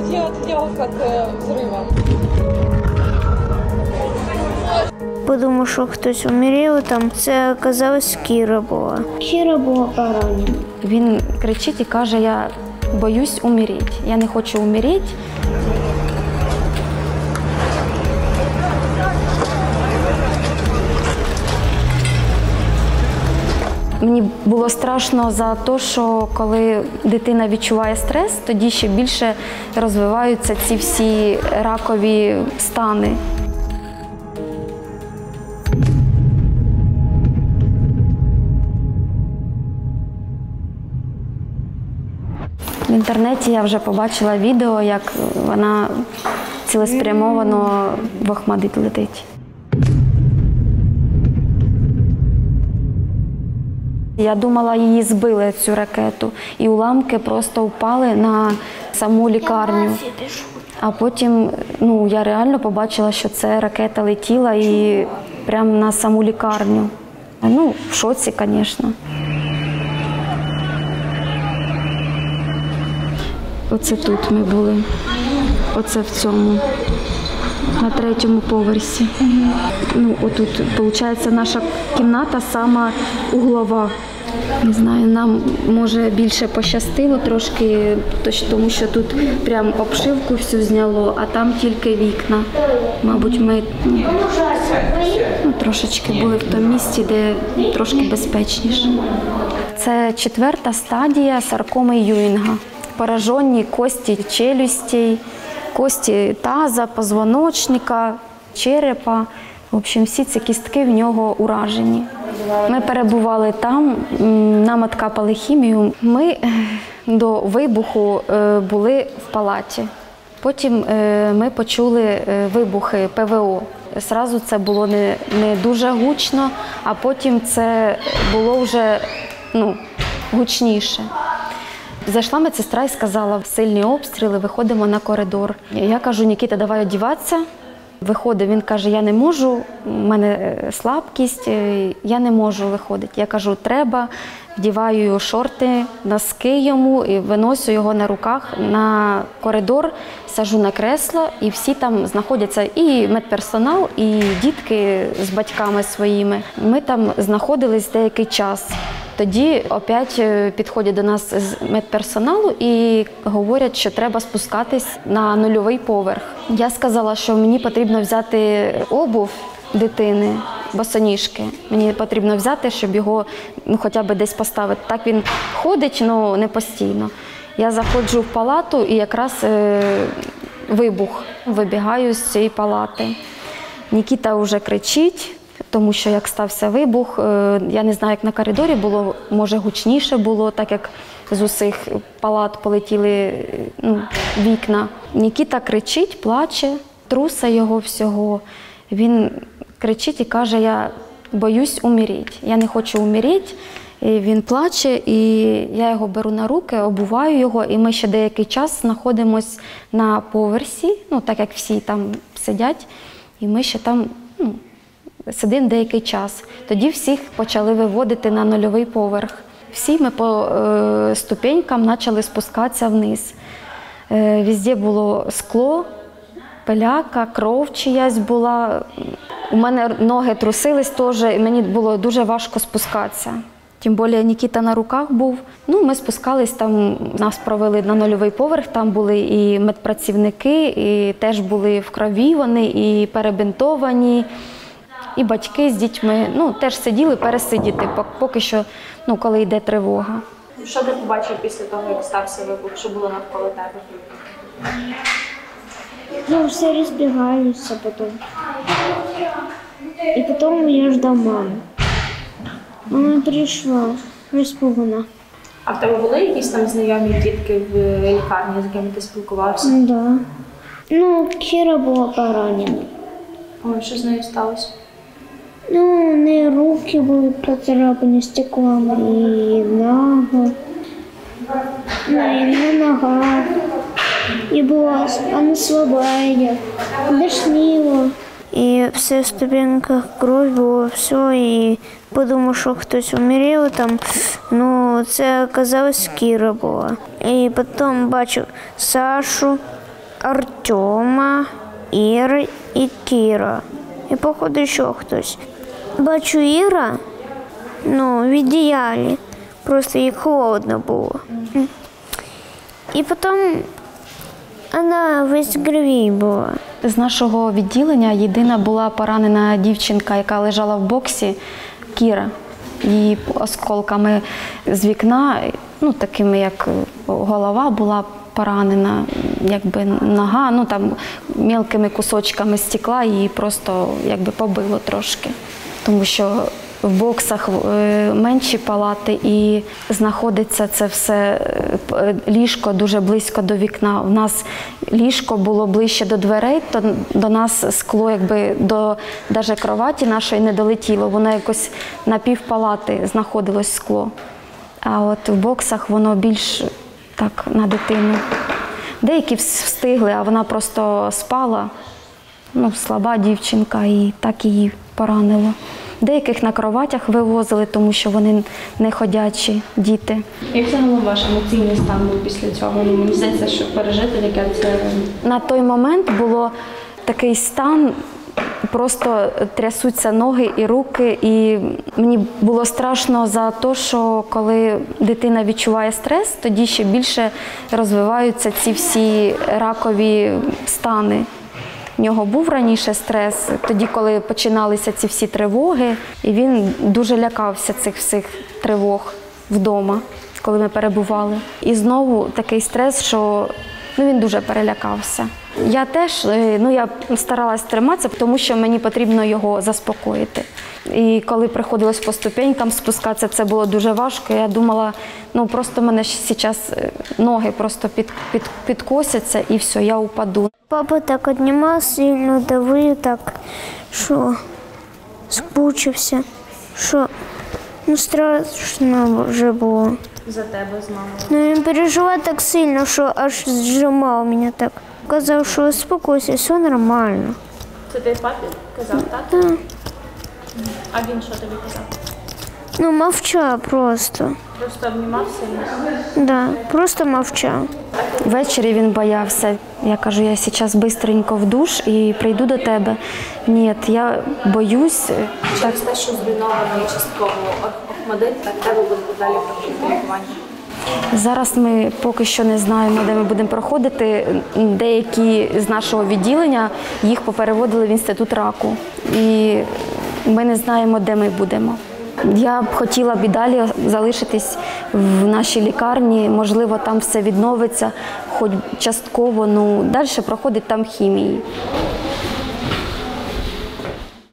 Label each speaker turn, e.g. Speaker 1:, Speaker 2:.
Speaker 1: я отделал от взрыва.
Speaker 2: Подумав, що хтось умирав там. Це, оказалось, Кіра була. Кіра була поранена.
Speaker 3: Він кричить і каже, я боюсь умереть, я не хочу умереть. Мені було страшно за те, що коли дитина відчуває стрес, тоді ще більше розвиваються ці всі ракові стани. В інтернеті я вже побачила відео, як вона цілеспрямовано в Охмадит летить. Я думала, її збили, цю ракету, і уламки просто впали на саму лікарню. А потім я реально побачила, що ця ракета летіла і прямо на саму лікарню. В шоці, звісно. Оце тут ми були, оце в цьому, на 3-му поверсі. Отут, виходить, наша кімната сама углова. Не знаю, нам, може, більше пощастило трошки, тому що тут прям обшивку всю зняло, а там тільки вікна. Мабуть, ми трошечки були в тому місці, де трошки безпечніше. Це 4-та стадія саркоми Юінга. Поражені кості челюстей, кості таза, позвоночника, черепа. В общем, всі ці кістки в нього уражені. Ми перебували там, нам откапали хімію. Ми до вибуху були в палаті. Потім ми почули вибухи ПВО. Зразу це було не дуже гучно, а потім це було вже гучніше. Зайшла медсестра і сказала, сильні обстріли, виходимо на коридор. Я кажу, Нікіта, давай одягатися. Виходить, він каже, я не можу, в мене слабкість, я не можу виходити. Я кажу, треба, вдіваю його шорти, носки йому і виносю його на руках на коридор, сажу на кресло, і всі там знаходяться, і медперсонал, і дітки з батьками своїми. Ми там знаходились деякий час. Тоді опять підходять до нас з медперсоналу і говорять, що треба спускатись на 0-й поверх. Я сказала, що мені потрібно взяти обув дитини, босоніжки. Мені потрібно взяти, щоб його хоча б десь поставити. Так він ходить, але не постійно. Я заходжу в палату і якраз вибух. Вибігаю з цієї палати. Нікіта вже кричить. Тому що як стався вибух, я не знаю, як на коридорі було, може гучніше було, так як з усіх палат полетіли вікна. Нікіта кричить, плаче, труса його всього. Він кричить і каже, я боюсь умереть, я не хочу умереть. І він плаче, і я його беру на руки, обуваю його, і ми ще деякий час знаходимося на поверсі, так як всі там сидять, і ми ще там сидимо деякий час. Тоді всіх почали виводити на 0-й поверх. Всі ми по ступенькам почали спускатися вниз. Везде було скло, пиляка, кров чиясь була. У мене ноги трусились теж, і мені було дуже важко спускатися. Тим більше Нікіта на руках був. Ми спускались, там нас провели на 0-й поверх, там були і медпрацівники, і теж були в крові вони, і перебинтовані. І батьки з дітьми теж сиділи пересидіти, поки що, коли йде тривога.
Speaker 4: Що ти побачив після того, як стався вибух? Що було навколо тебе?
Speaker 2: Все розбігаються потім. І потім я ждав маму. Мама прийшла, розпугана.
Speaker 4: А в тебе були якісь там знайомі дітки в лікарні, з якими ти спілкувався?
Speaker 2: Так. Кіра була поранена.
Speaker 4: Ой, що з нею сталося?
Speaker 2: У неї руки були поцарапані стеклом, і нога, і на ногах. І була вона слабая, дошніло. І все в ступеньках кров було, все, і подумав, що хтось умирав там, це, оказалось, Кіра була. І потім бачив Сашу, Артема, Іра і Кіра. І, походу, ще хтось. Бачу Іра, в ідеалі. Просто їй холодно було. І потім вона весь в крові була.
Speaker 3: З нашого відділення єдина була поранена дівчинка, яка лежала в боксі, Кіра. Її осколками з вікна, такими як голова була поранена, якби нога, там мілкими кусочками стекла, її просто якби побило трошки. Тому що в боксах менші палати і знаходиться це все ліжко дуже близько до вікна. У нас ліжко було ближче до дверей, то до нас скло якби до навіть кроваті нашої не долетіло. Воно якось на півпалати знаходилось скло. А от в боксах воно більш так на дитину. Деякі встигли, а вона просто спала. Слаба дівчинка, і так її поранило. Деяких на кроватях вивозили, тому що вони не ходячі діти.
Speaker 4: Як загалом ваш емоційний стан був після цього? Мені здається, що пережити таке це...
Speaker 3: На той момент було такий стан, просто трясуться ноги і руки, і мені було страшно за те, що коли дитина відчуває стрес, тоді ще більше розвиваються ці всі ракові стани. В нього був раніше стрес, тоді, коли починалися ці всі тривоги, і він дуже лякався цих всіх тривог вдома, коли ми перебували. І знову такий стрес, що він дуже перелякався. Я теж я старалась триматися, тому що мені потрібно його заспокоїти. І коли приходилось по ступенькам спускатися, це було дуже важко. Я думала, просто в мене зараз ноги просто підкосяться і все, я упаду.
Speaker 2: Папа так обнімав сильно, давив так, що спучився, що страшно вже було.
Speaker 4: За тебе з мамою?
Speaker 2: Він переживав так сильно, що аж зжимав мене так. Казав, що успокойся, все нормально.
Speaker 4: Це ти папі казав, так?
Speaker 2: Так.
Speaker 4: А він що тобі казав?
Speaker 2: Мовчав просто.
Speaker 4: Просто обнімав сильно?
Speaker 2: Да, просто мовчав.
Speaker 3: Ввечері він боявся. Я кажу, я зараз швидко в душ і прийду до тебе. Ні, я боюсь.
Speaker 4: Через те, що зруйнований частково Охмадит, так треба буде далі проходити лікування?
Speaker 3: Зараз ми поки що не знаємо, де ми будемо проходити. Деякі з нашого відділення їх попереводили в інститут раку. І ми не знаємо, де ми будемо. Я б хотіла б і далі залишитись в нашій лікарні, можливо, там все відновиться, хоч частково, далі проходить там хімії.